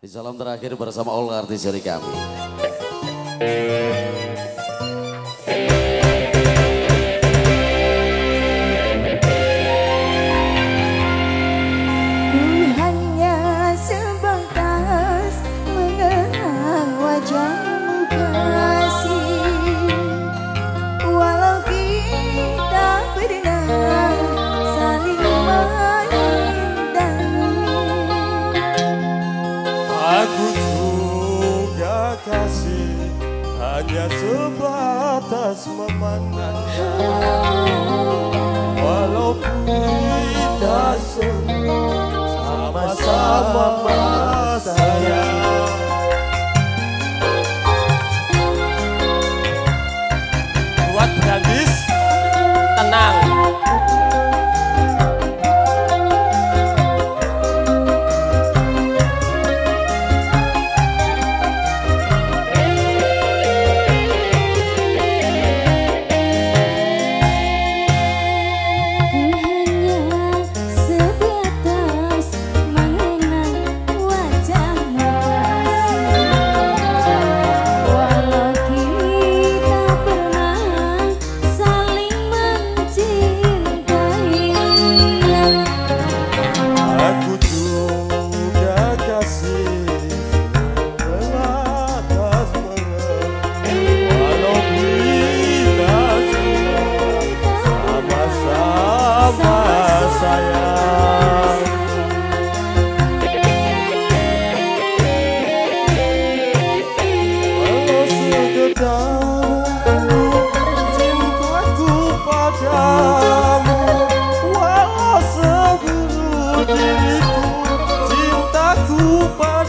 Di salam terakhir bersama all artis dari kami. Aku juga kasih hanya sebatas memandang, walaupun tidak sama-sama sayang. Buat gadis tenang. Cintaku padamu, walau seburuh diriku, cintaku padamu.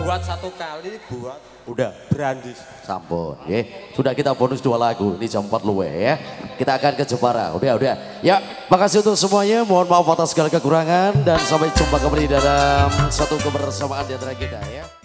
buat satu kali buat Udah. Brandis. Sampun, ya. Sudah kita bonus 2 lagu, ini jam 4 luwe ya. Kita akan ke Jepara, udah. Ya, makasih untuk semuanya, mohon maaf atas segala kekurangan dan sampai jumpa kembali dalam satu kebersamaan di antara kita ya.